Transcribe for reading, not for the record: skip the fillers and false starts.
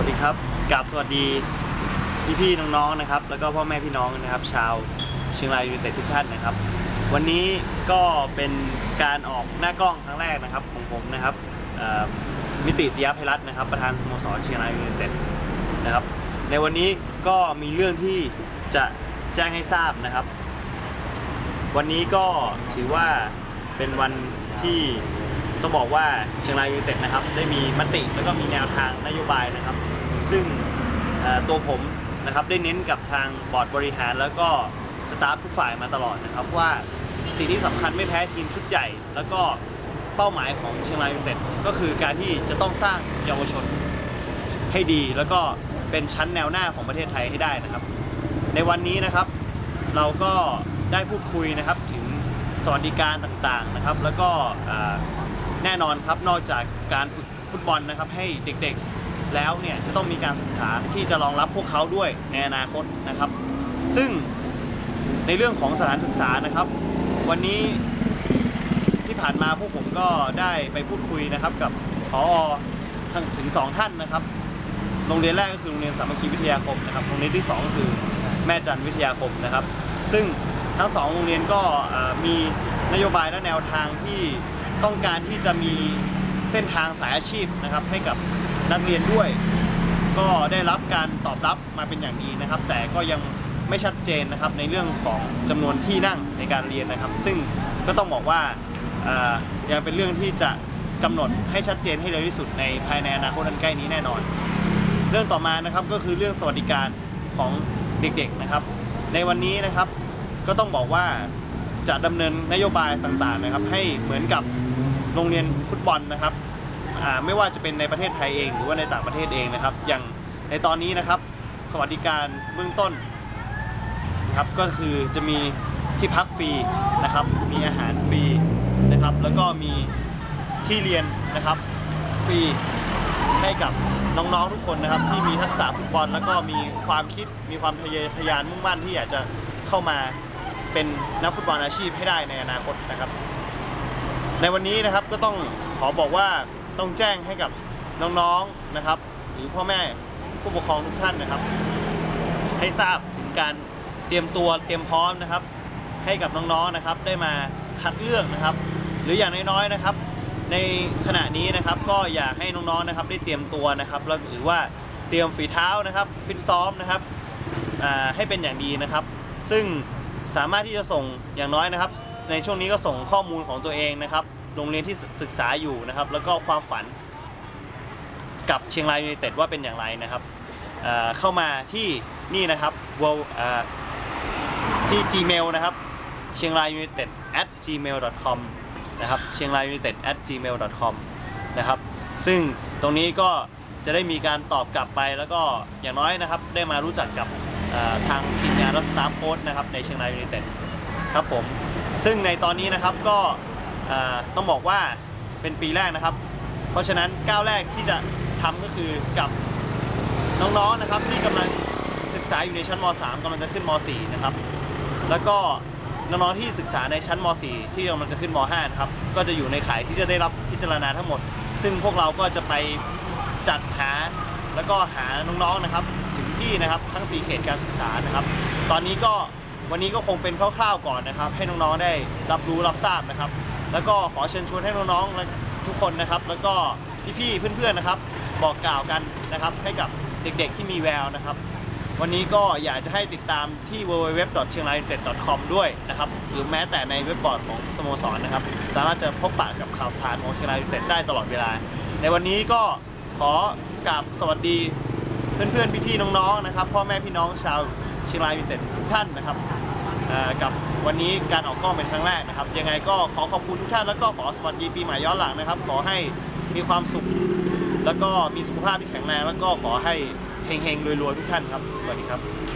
วัสดีครับกราบสวัสดีพี่ๆน้องๆนะครับแล้วก็พ่อแม่พี่น้องนะครับชาวเชียงรายยูไนเต็ดทุกท่านนะครับวันนี้ก็เป็นการออกหน้ากล้องครั้งแรกนะครับของผมนะครับมิติ ติยะไพรัตน์นะครับประธานสโมสรเชียงรายยูไนเต็ดนะครับในวันนี้ก็มีเรื่องที่จะแจ้งให้ทราบนะครับวันนี้ก็ถือว่าเป็นวันที่ต้องบอกว่าเชียงรายยูไนเต็ดนะครับได้มีมติแล้วก็มีแนวทางนโยบายนะครับซึ่งตัวผมนะครับได้เน้นกับทางบอร์ดบริหารแล้วก็สตาฟทุกฝ่ายมาตลอดนะครับว่าสิ่งที่สำคัญไม่แพ้ทีมชุดใหญ่แล้วก็เป้าหมายของเชียงรายยูไนเต็ดก็คือการที่จะต้องสร้างเยาวชนให้ดีแล้วก็เป็นชั้นแนวหน้าของประเทศไทยให้ได้นะครับในวันนี้นะครับเราก็ได้พูดคุยนะครับถึงสวัสดิการต่างๆนะครับแล้วก็แน่นอนครับนอกจากการฝึกฟุตบอลนะครับให้เด็กๆแล้วเนี่ยจะต้องมีการศึกษาที่จะรองรับพวกเขาด้วยในอนาคตนะครับซึ่งในเรื่องของสถานศึกษานะครับวันนี้ที่ผ่านมาพวกผมก็ได้ไปพูดคุยนะครับกับผอ.ถึง2ท่านนะครับโรงเรียนแรกก็คือโรงเรียนสามัคคีวิทยาคมนะครับโรงเรียนที่2ก็คือแม่จันทร์วิทยาคมนะครับซึ่งทั้ง2โรงเรียนก็มีนโยบายและแนวทางที่ต้องการที่จะมีเส้นทางสายอาชีพนะครับให้กับนักเรียนด้วยก็ได้รับการตอบรับมาเป็นอย่างดีนะครับแต่ก็ยังไม่ชัดเจนนะครับในเรื่องของจำนวนที่นั่งในการเรียนนะครับซึ่งก็ต้องบอกว่ายังเป็นเรื่องที่จะกำหนดให้ชัดเจนให้เร็วที่สุดในภายในอนาคตอันใกล้นี้แน่นอนเรื่องต่อมานะครับก็คือเรื่องสวัสดิการของเด็กๆนะครับในวันนี้นะครับก็ต้องบอกว่าจะดำเนินนโยบายต่างๆนะครับให้เหมือนกับโรงเรียนฟุตบอลนะครับไม่ว่าจะเป็นในประเทศไทยเองหรือว่าในต่างประเทศเองนะครับอย่างในตอนนี้นะครับสวัสดิการเบื้องต้นนะครับก็คือจะมีที่พักฟรีนะครับมีอาหารฟรีนะครับแล้วก็มีที่เรียนนะครับฟรีให้กับน้องๆทุกคนนะครับที่มีทักษะฟุตบอลแล้วก็มีความคิดมีความทะยานมุ่งมั่นที่อยากจะเข้ามาเป็นนักฟุตบอลอาชีพให้ได้ในอนาคตนะครับในวันนี้นะครับก็ต้องขอบอกว่าต้องแจ้งให้กับน้องๆนะครับหรือพ่อแม่ผู้ปกครองทุกท่านนะครับให้ทราบถึงการเตรียมตัวเตรียมพร้อมนะครับให้กับน้องๆนะครับได้มาคัดเลือกนะครับหรืออย่างน้อยๆนะครับในขณะนี้นะครับก็อยากให้น้องๆนะครับได้เตรียมตัวนะครับหรือว่าเตรียมฝีเท้านะครับฟิตซ้อมนะครับให้เป็นอย่างดีนะครับซึ่งสามารถที่จะส่งอย่างน้อยนะครับในช่วงนี้ก็ส่งข้อมูลของตัวเองนะครับโรงเรียนที่ศึกษาอยู่นะครับแล้วก็ความฝันกับเชียงรายยูไนเต็ดว่าเป็นอย่างไรนะครับเข้ามาที่นี่นะครับที่ Gmail นะครับเชียงรายยูไนเต็ด@gmail.com นะครับเชียงรายยูไนเต็ด@gmail.com นะครับซึ่งตรงนี้ก็จะได้มีการตอบกลับไปแล้วก็อย่างน้อยนะครับได้มารู้จักกับทางทีมงานและสตาฟโค้ชนะครับในเชียงรายยูไนเต็ดครับผมซึ่งในตอนนี้นะครับก็ต้องบอกว่าเป็นปีแรกนะครับเพราะฉะนั้นก้าวแรกที่จะทำก็คือกับน้องๆนะครับที่กำลังศึกษาอยู่ในชั้นม.3 กำลังจะขึ้นม.4 นะครับแล้วก็น้องๆที่ศึกษาในชั้นม.4 ที่กำลังจะขึ้นม.5 นะครับก็จะอยู่ในข่ายที่จะได้รับพิจารณาทั้งหมดซึ่งพวกเราก็จะไปจัดหาแล้วก็หาน้องๆนะครับถึงที่นะครับทั้ง4เขตการศึกษานะครับตอนนี้ก็วันนี้ก็คงเป็นคร่าวๆก่อนนะครับให้น้องๆได้รับรู้รับทราบนะครับแล้วก็ขอเชิญชวนให้น้องๆทุกคนนะครับแล้วก็พี่ๆเพื่อนๆนะครับบอกกล่าวกันนะครับให้กับเด็กๆที่มีแววนะครับวันนี้ก็อยากจะให้ติดตามที่ www.chiengraiunited.com ด้วยนะครับหรือแม้แต่ในเว็บบอร์ดของสโมสรนะครับสามารถจะพบปะกับข่าวสารของเชียงรายยูไนเต็ดได้ตลอดเวลาในวันนี้ก็ขอกราบสวัสดีเพื่อนๆพี่ๆน้องๆนะครับพ่อแม่พี่น้องชาวเชียงรายยูไนเต็ดทุกท่านนะครับกับวันนี้การออกกล้องเป็นครั้งแรกนะครับยังไงก็ขอขอบคุณทุกท่านแล้วก็ขอสวัสดีปีใหม่ย้อนหลังนะครับขอให้มีความสุขแล้วก็มีสุขภาพที่แข็งแรงแล้วก็ขอให้เฮงๆรวยๆทุกท่านครับสวัสดีครับ